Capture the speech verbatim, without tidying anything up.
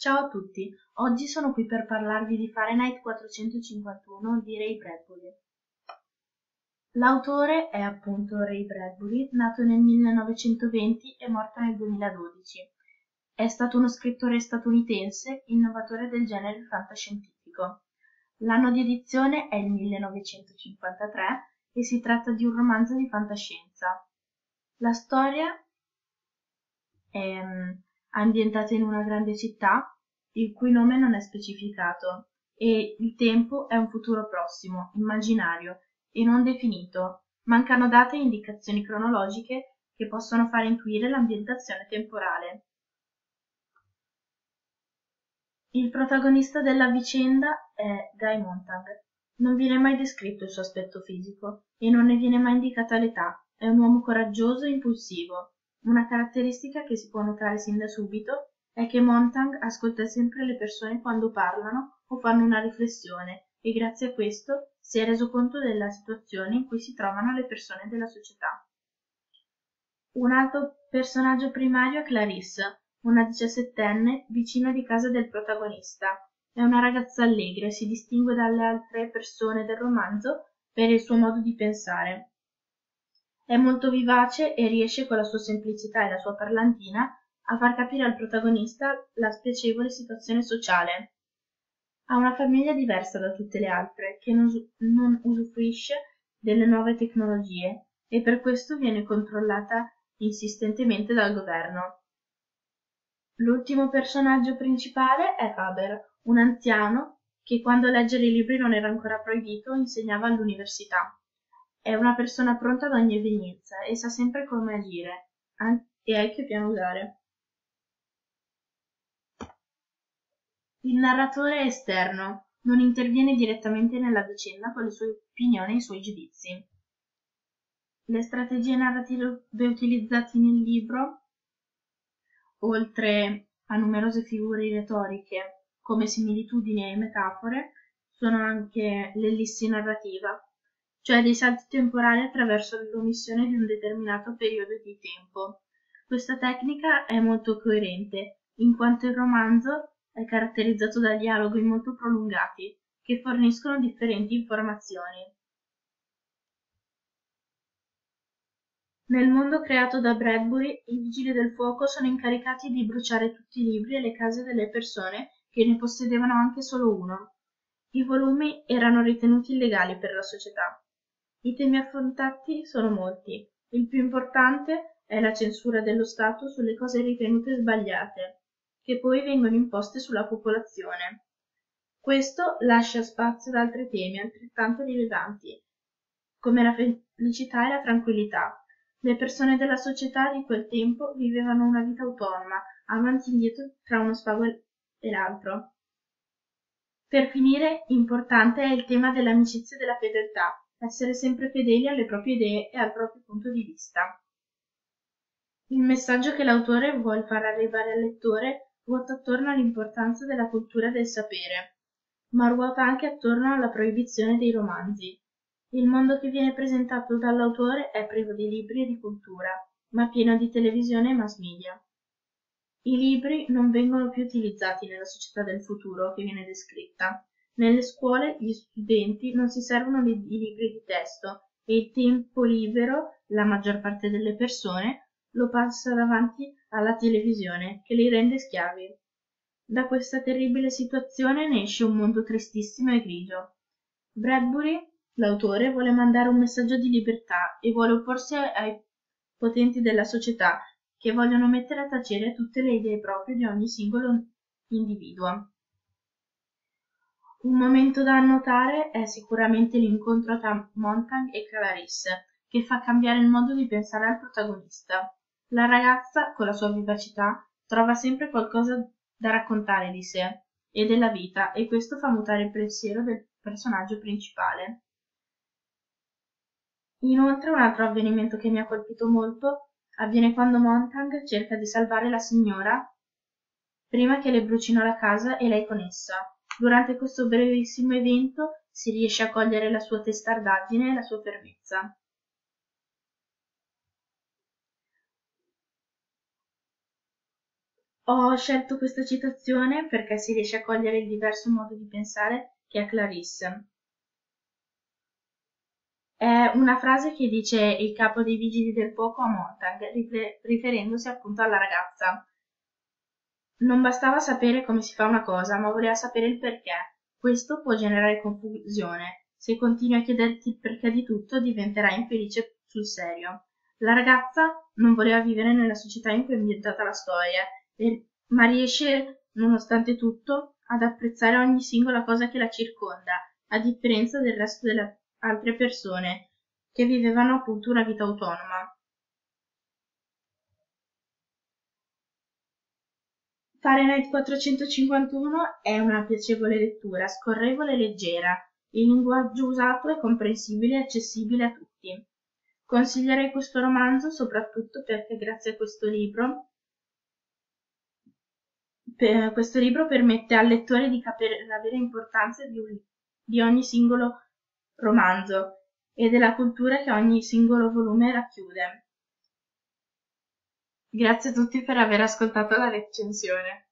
Ciao a tutti, oggi sono qui per parlarvi di Fahrenheit quattrocentocinquantuno di Ray Bradbury. L'autore è appunto Ray Bradbury, nato nel millenovecentoventi e morto nel duemiladodici. È stato uno scrittore statunitense, innovatore del genere fantascientifico. L'anno di edizione è il millenovecentocinquantatré e si tratta di un romanzo di fantascienza. La storia è um, ambientata in una grande città, il cui nome non è specificato, e il tempo è un futuro prossimo, immaginario e non definito. Mancano date e indicazioni cronologiche che possono far intuire l'ambientazione temporale. Il protagonista della vicenda è Guy Montag. Non viene mai descritto il suo aspetto fisico e non ne viene mai indicata l'età. È un uomo coraggioso e impulsivo. Una caratteristica che si può notare sin da subito è che Montag ascolta sempre le persone quando parlano o fanno una riflessione e grazie a questo si è reso conto della situazione in cui si trovano le persone della società. Un altro personaggio primario è Clarisse, una diciassettenne vicina di casa del protagonista. È una ragazza allegra e si distingue dalle altre persone del romanzo per il suo modo di pensare. È molto vivace e riesce con la sua semplicità e la sua parlantina a far capire al protagonista la spiacevole situazione sociale. Ha una famiglia diversa da tutte le altre, che non, non usufruisce delle nuove tecnologie e per questo viene controllata insistentemente dal governo. L'ultimo personaggio principale è Faber, un anziano che quando leggere i libri non era ancora proibito insegnava all'università. È una persona pronta ad ogni evenienza e sa sempre come agire e anche piano usare. Il narratore è esterno, non interviene direttamente nella vicenda con le sue opinioni e i suoi giudizi. Le strategie narrative utilizzate nel libro, oltre a numerose figure retoriche come similitudini e metafore, sono anche l'ellissi narrativa, cioè dei salti temporali attraverso l'omissione di un determinato periodo di tempo. Questa tecnica è molto coerente, in quanto il romanzo è caratterizzato da dialoghi molto prolungati, che forniscono differenti informazioni. Nel mondo creato da Bradbury, i vigili del fuoco sono incaricati di bruciare tutti i libri e le case delle persone che ne possedevano anche solo uno. I volumi erano ritenuti illegali per la società. I temi affrontati sono molti. Il più importante è la censura dello Stato sulle cose ritenute sbagliate, che poi vengono imposte sulla popolazione. Questo lascia spazio ad altri temi altrettanto rilevanti, come la felicità e la tranquillità. Le persone della società di quel tempo vivevano una vita autonoma, avanti e indietro tra uno spago e l'altro. Per finire, importante è il tema dell'amicizia e della fedeltà, essere sempre fedeli alle proprie idee e al proprio punto di vista. Il messaggio che l'autore vuol far arrivare al lettore ruota attorno all'importanza della cultura del sapere, ma ruota anche attorno alla proibizione dei romanzi. Il mondo che viene presentato dall'autore è privo di libri e di cultura, ma pieno di televisione e mass media. I libri non vengono più utilizzati nella società del futuro che viene descritta. Nelle scuole gli studenti non si servono di libri di testo e il tempo libero, la maggior parte delle persone, lo passa davanti alla televisione che li rende schiavi. Da questa terribile situazione ne esce un mondo tristissimo e grigio. Bradbury, l'autore, vuole mandare un messaggio di libertà e vuole opporsi ai potenti della società che vogliono mettere a tacere tutte le idee proprie di ogni singolo individuo. Un momento da annotare è sicuramente l'incontro tra Montag e Clarisse, che fa cambiare il modo di pensare al protagonista. La ragazza, con la sua vivacità, trova sempre qualcosa da raccontare di sé e della vita, e questo fa mutare il pensiero del personaggio principale. Inoltre, un altro avvenimento che mi ha colpito molto avviene quando Montag cerca di salvare la signora prima che le brucino la casa e lei con essa. Durante questo brevissimo evento si riesce a cogliere la sua testardaggine e la sua fermezza. Ho scelto questa citazione perché si riesce a cogliere il diverso modo di pensare che ha Clarisse. È una frase che dice il capo dei vigili del fuoco a Montag, riferendosi appunto alla ragazza. Non bastava sapere come si fa una cosa, ma voleva sapere il perché. Questo può generare confusione. Se continui a chiederti il perché di tutto, diventerai infelice sul serio. La ragazza non voleva vivere nella società in cui è ambientata la storia, ma riesce, nonostante tutto, ad apprezzare ogni singola cosa che la circonda, a differenza del resto delle altre persone, che vivevano appunto una vita autonoma. Fahrenheit quattrocentocinquantuno è una piacevole lettura, scorrevole e leggera. Il linguaggio usato è comprensibile e accessibile a tutti. Consiglierei questo romanzo soprattutto perché grazie a questo libro, per, questo libro permette al lettore di capire la vera importanza di, un, di ogni singolo romanzo e della cultura che ogni singolo volume racchiude. Grazie a tutti per aver ascoltato la recensione.